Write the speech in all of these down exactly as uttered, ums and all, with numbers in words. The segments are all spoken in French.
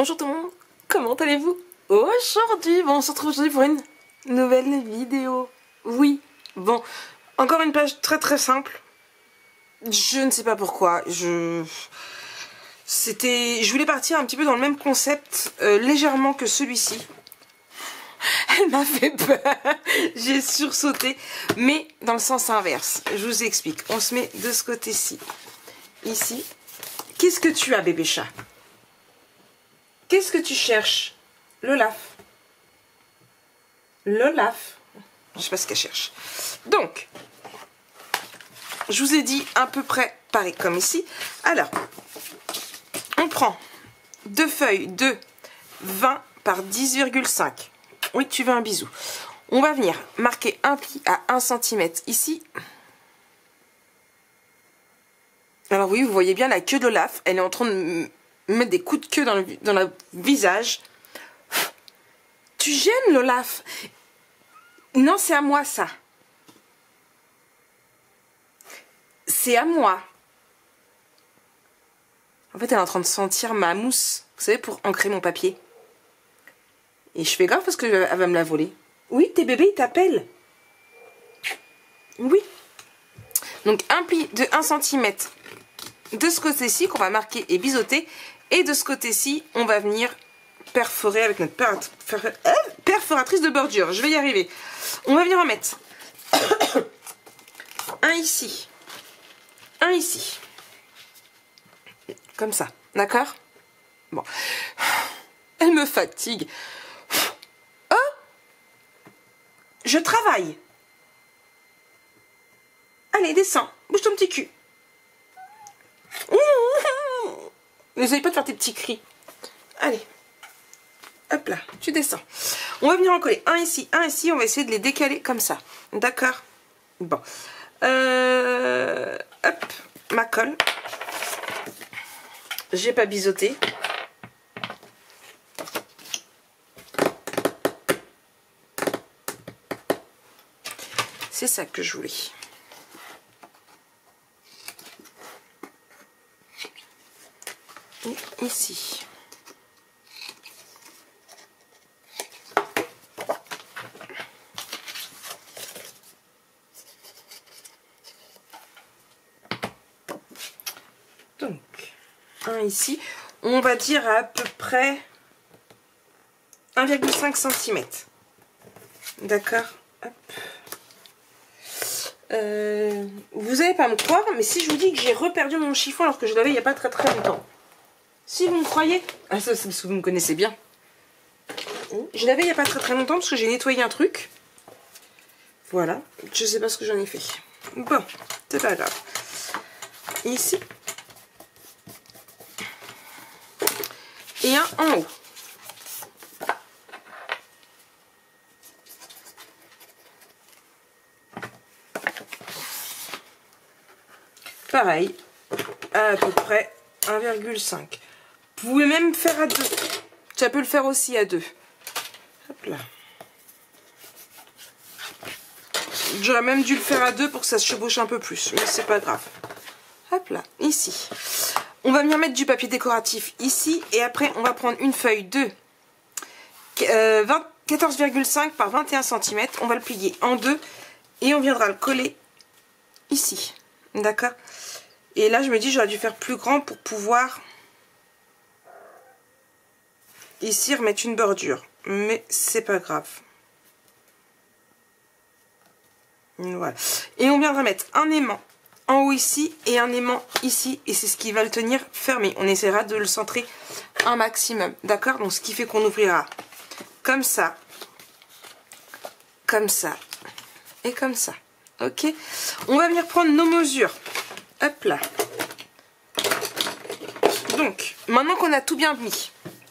Bonjour tout le monde, comment allez-vous? Aujourd'hui, bon, on se retrouve aujourd'hui pour une nouvelle vidéo. Oui, bon, encore une page très très simple. Je ne sais pas pourquoi, je... C'était... Je voulais partir un petit peu dans le même concept, euh, légèrement que celui-ci. Elle m'a fait peur, j'ai sursauté, mais dans le sens inverse. Je vous explique, on se met de ce côté-ci, ici. Qu'est-ce que tu as, bébé chat? Qu'est-ce que tu cherches? L'Olaf. L'Olaf. Je sais pas ce qu'elle cherche. Donc, je vous ai dit à peu près pareil comme ici. Alors, on prend deux feuilles de vingt par dix virgule cinq. Oui, tu veux un bisou. On va venir marquer un pli à un centimètre ici. Alors oui, vous voyez bien la queue de l'Olaf. Elle est en train de mettre des coups de queue dans le, dans le visage. Tu gênes l'Olaf. Non, c'est à moi ça. C'est à moi. En fait, elle est en train de sentir ma mousse, vous savez, pour ancrer mon papier. Et je fais grave parce qu'elle va me la voler. Oui, tes bébés, ils t'appellent. Oui. Donc, un pli de un centimètre de ce côté-ci qu'on va marquer et biseauter. Et de ce côté-ci, on va venir perforer avec notre per per euh, perforatrice de bordure. Je vais y arriver. On va venir en mettre un ici. Un ici. Comme ça. D'accord? Bon. Elle me fatigue. Oh! Je travaille. Allez, descends. Bouge ton petit cul. N'essaye pas de faire tes petits cris. Allez. Hop là, tu descends. On va venir en coller un ici, un ici. On va essayer de les décaler comme ça. D'accord? Bon. Euh, hop, ma colle. J'ai pas biseauté. C'est ça que je voulais. Et ici. Donc, un ici. On va dire à peu près un virgule cinq centimètres. D'accord? Euh, vous n'allez pas me croire, mais si je vous dis que j'ai reperdu mon chiffon alors que je l'avais il n'y a pas très très longtemps. Si vous me croyez, ah ça c'est parce que vous me connaissez bien. Je l'avais il n'y a pas très très longtemps parce que j'ai nettoyé un truc. Voilà, je sais pas ce que j'en ai fait. Bon, c'est pas grave. Ici. Et un en haut. Pareil, à peu près un virgule cinq. Vous pouvez même faire à deux. Ça peut le faire aussi à deux. Hop là. J'aurais même dû le faire à deux pour que ça se chevauche un peu plus, mais c'est pas grave. Hop là, ici. On va venir mettre du papier décoratif ici, et après on va prendre une feuille de euh, quatorze virgule cinq par vingt et un centimètres. On va le plier en deux, et on viendra le coller ici. D'accord? Et là, je me dis, j'aurais dû faire plus grand pour pouvoir ici remettre une bordure. Mais c'est pas grave. Voilà. Et on viendra mettre un aimant en haut ici et un aimant ici. Et c'est ce qui va le tenir fermé. On essaiera de le centrer un maximum. D'accord? Donc, ce qui fait qu'on ouvrira comme ça, comme ça et comme ça. Ok? On va venir prendre nos mesures. Hop là. Donc, maintenant qu'on a tout bien mis,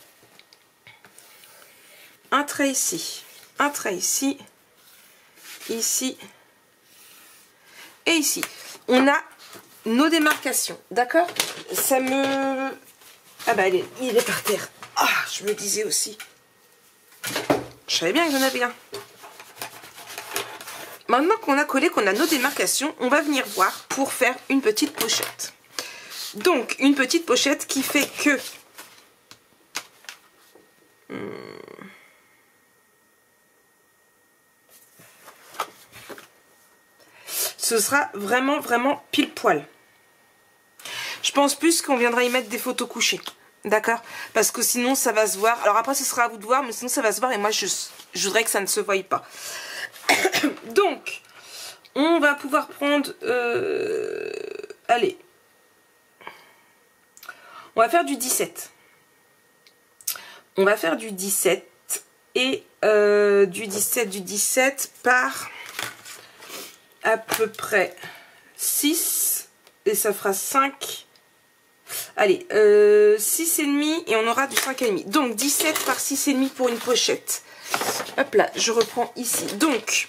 un trait ici, un trait ici, ici et ici. On a nos démarcations, d'accord? Ça me... Ah bah il est, il est par terre. Ah, je me disais aussi. Je savais bien que j'en avais un. Maintenant qu'on a collé, qu'on a nos démarcations, on va venir voir pour faire une petite pochette. Donc, une petite pochette qui fait que Hmm. Ce sera vraiment, vraiment pile poil. Je pense plus qu'on viendra y mettre des photos couchées. D'accord? Parce que sinon, ça va se voir. Alors après, ce sera à vous de voir, mais sinon, ça va se voir. Et moi, je, je voudrais que ça ne se voie pas. Donc, on va pouvoir prendre... Euh, allez. On va faire du dix-sept. On va faire du dix-sept. Et euh, du dix-sept, du dix-sept par à peu près six. Et ça fera cinq. Allez, euh, six et demi et on aura du cinq et demi. Donc dix-sept par six et demi pour une pochette. Hop là, je reprends ici. Donc,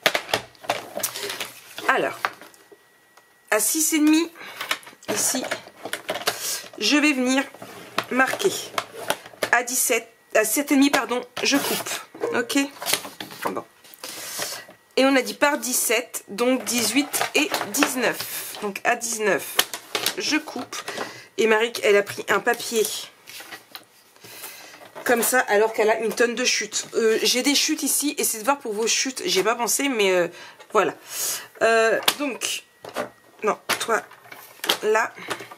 alors, à six et demi, ici, je vais venir marquer. À dix-sept, à sept et demi, pardon, je coupe. Ok? Bon. Et on a dit par dix-sept, donc dix-huit et dix-neuf. Donc à dix-neuf, je coupe. Et Marie, elle a pris un papier comme ça, alors qu'elle a une tonne de chutes. Euh, J'ai des chutes ici, et c'est de voir pour vos chutes. J'ai pas pensé, mais euh, voilà. Euh, donc, non, toi, là.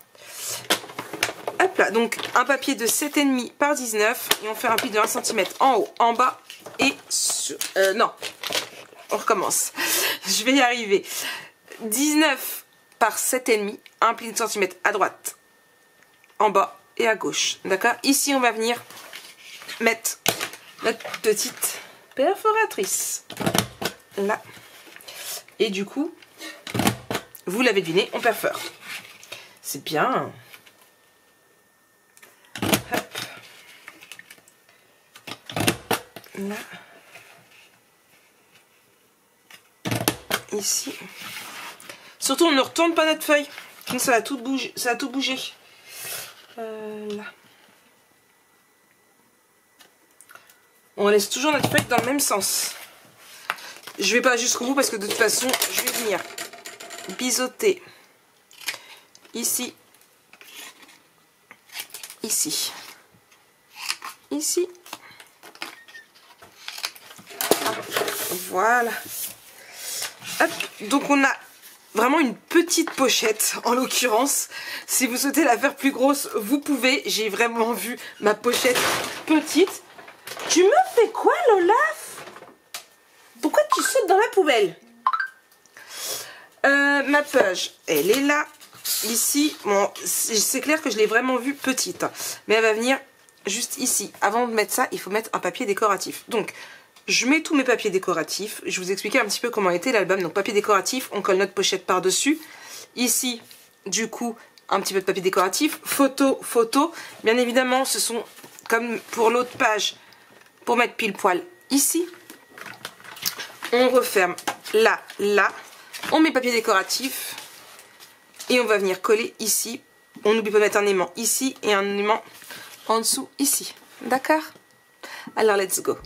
Hop là, donc un papier de sept et demi par dix-neuf. Et on fait un pli de un centimètre en haut, en bas et sur... Euh, non, on recommence. Je vais y arriver. dix-neuf par sept et demi, un pli de centimètre à droite, en bas et à gauche. D'accord? Ici, on va venir mettre notre petite perforatrice. Là. Et du coup, vous l'avez deviné, on perfore. C'est bien. Hop. Là. Ici. Surtout, on ne retourne pas notre feuille. Sinon, ça va tout bouger. Ça va tout bouger. Euh, là. On laisse toujours notre feuille dans le même sens. Je vais pas jusqu'au bout parce que de toute façon, je vais venir biseauter ici, ici, ici. Voilà. Hop. Donc on a vraiment une petite pochette en l'occurrence. Si vous souhaitez la faire plus grosse, vous pouvez. J'ai vraiment vu ma pochette petite. Tu me fais quoi, Lolaf? Pourquoi tu sautes dans la poubelle? euh, Ma page, elle est là. Ici, bon, c'est clair que je l'ai vraiment vue petite. Mais elle va venir juste ici. Avant de mettre ça, il faut mettre un papier décoratif. Donc, je mets tous mes papiers décoratifs. Je vous expliquais un petit peu comment était l'album. Donc, papier décoratif, on colle notre pochette par-dessus. Ici, du coup, un petit peu de papier décoratif. Photo, photo. Bien évidemment, ce sont, comme pour l'autre page, pour mettre pile poil ici. On referme là, là. On met papier décoratif. Et on va venir coller ici. On n'oublie pas de mettre un aimant ici et un aimant en dessous ici. D'accord? Alors, let's go.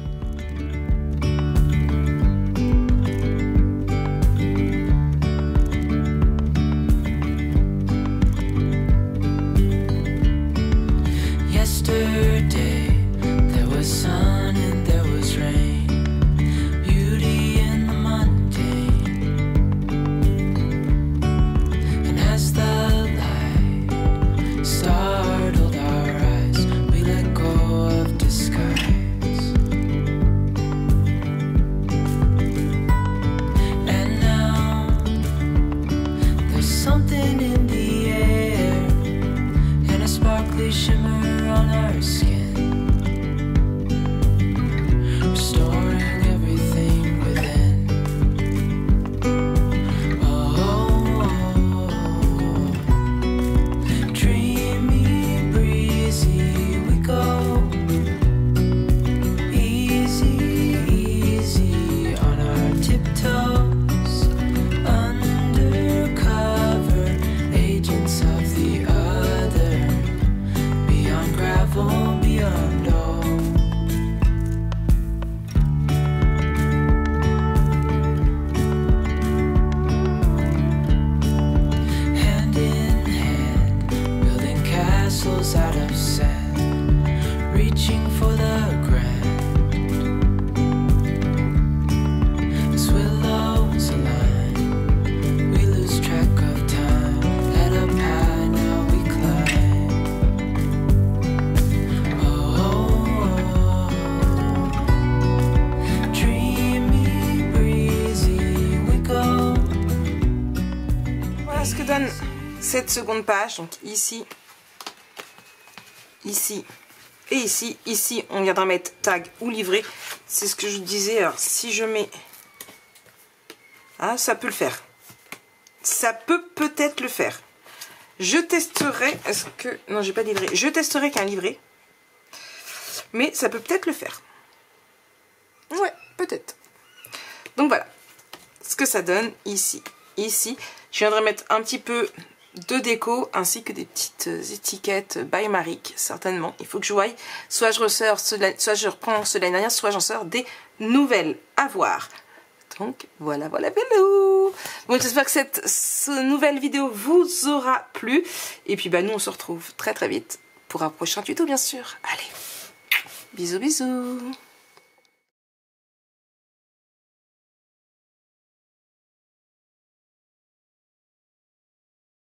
Yesterday there was sun and there was rain, beauty in the mundane. And as the light startled our eyes, we let go of disguise. And now there's something in the air and a sparkly shimmer on our skin, restoring everything within. Oh, oh, oh. Dreamy, breezy, we go easy, easy on our tiptoes, undercover agents of the other. Beyond gravel, beyond all. Hand in hand, building castles out of sand, reaching for the voilà ce que donne cette seconde page. Donc ici, ici et ici. Ici, on viendra mettre tag ou livret. C'est ce que je vous disais. Alors, si je mets... Ah, ça peut le faire. Ça peut peut-être le faire. Je testerai... Est-ce que... Non, j'ai pas de livret. Je testerai qu'un livret. Mais ça peut peut-être le faire. Ouais, peut-être. Donc voilà. Ce que ça donne ici. Ici. Je viendrai mettre un petit peu de déco ainsi que des petites étiquettes by Maric, certainement. Il faut que je voie. Soit je ressors, soit je reprends ceux de l'année dernière, soit j'en sors des nouvelles à voir. Donc voilà, voilà, hello. Bon, j'espère que cette, cette nouvelle vidéo vous aura plu. Et puis bah nous on se retrouve très très vite pour un prochain tuto bien sûr. Allez, bisous bisous.